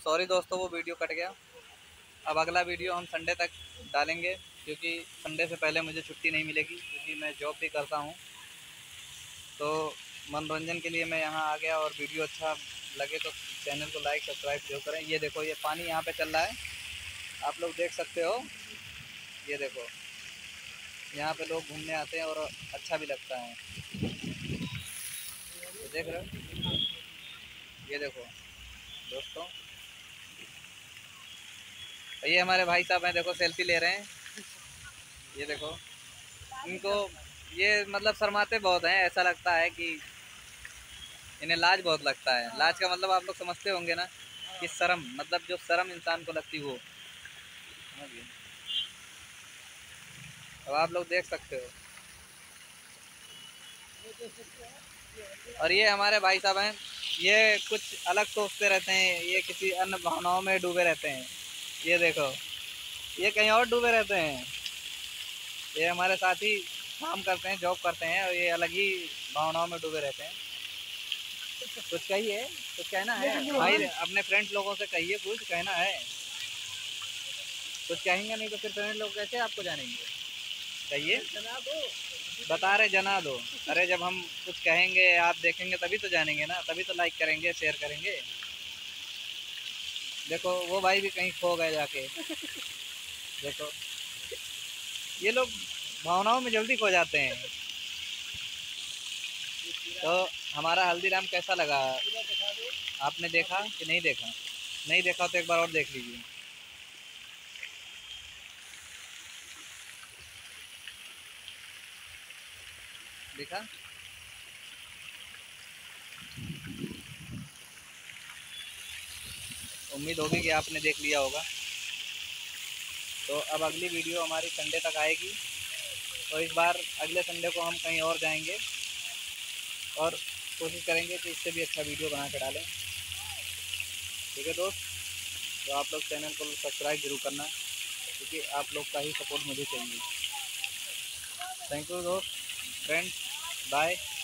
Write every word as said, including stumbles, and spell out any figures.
Sorry दोस्तों, वो video cut गया। अब अगला वीडियो हम संडे तक डालेंगे, क्योंकि संडे से पहले मुझे छुट्टी नहीं मिलेगी, क्योंकि मैं जॉब भी करता हूँ। तो मनोरंजन के लिए मैं यहाँ आ गया, और वीडियो अच्छा लगे तो चैनल को लाइक सब्सक्राइब जरूर करें। ये देखो, ये पानी यहाँ पे चल रहा है, आप लोग देख सकते हो। ये देखो, यहाँ पे लोग घूमने आते हैं और अच्छा भी लगता है। तो देख रहे हो, ये देखो दोस्तों, ये हमारे भाई साहब हैं, देखो सेल्फी ले रहे हैं। ये देखो, इनको ये मतलब शर्माते बहुत हैं, ऐसा लगता है कि इन्हें लाज बहुत लगता है। लाज का मतलब आप लोग समझते होंगे ना, कि शर्म, मतलब जो शर्म इंसान को लगती वो, समझिए। अब आप लोग देख सकते हो। और ये हमारे भाई साहब हैं, ये कुछ अलग सोचते रहते हैं, ये किसी अन्य भावनाओं में डूबे रहते हैं। ये देखो, ये कहीं और डूबे रहते हैं। ये हमारे साथ ही काम करते हैं, जॉब करते हैं, और ये अलग ही भावनाओं में डूबे रहते हैं। कुछ कहिए, कुछ कहना है भाई, अपने फ्रेंड्स लोगों से कहिए, कुछ कहना है। कुछ कहेंगे नहीं तो फिर फ्रेंड लोग कैसे आपको जानेंगे? कहिए, बता रहे जना दो। अरे जब हम कुछ कहेंगे, आप देखेंगे तभी तो जानेंगे ना, तभी तो लाइक करेंगे, शेयर करेंगे। देखो, वो भाई भी कहीं खो गए जाके। देखो, ये लोग भावनाओं में जल्दी खो जाते हैं। तो हमारा हल्दीराम कैसा लगा? आपने देखा कि नहीं देखा? नहीं देखा तो एक बार और देख लीजिए। देखा? उम्मीद होगी कि आपने देख लिया होगा। तो अब अगली वीडियो हमारी संडे तक आएगी, तो इस बार अगले संडे को हम कहीं और जाएंगे, और कोशिश करेंगे कि इससे भी अच्छा वीडियो बना के डालें। ठीक है दोस्त, तो आप लोग चैनल को सब्सक्राइब जरूर करना, क्योंकि आप लोग का ही सपोर्ट मुझे चाहिए। थैंक यू दोस्त, फ्रेंड्स, बाय।